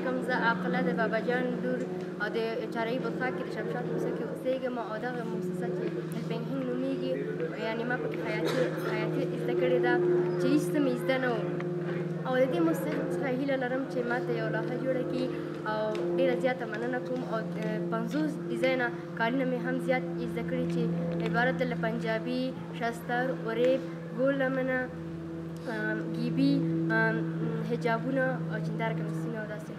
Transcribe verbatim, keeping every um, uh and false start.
کوم زه عاقله د بابا جان لور او د چارهي بلخا کې د شمشاد موسه کې اوسېږم او دغه مؤسسه چې البنهنګ نومېږي یعنې ما پکې خیاطي خیاطي زده کړې ده چې هېڅ څه مې زده نه و او د دې مؤسسې څخه هیله لرم چې ما ته یو لوحه جوړه کړي او ډېره زیاته مننه کوم او پنځوس ډیزاینه کارونه مې هم زیات زده کړي چې عبارت له پنجابي شستر وریب ګول لمنه ګیبي حجابونه او چندار کمیسونه او داسې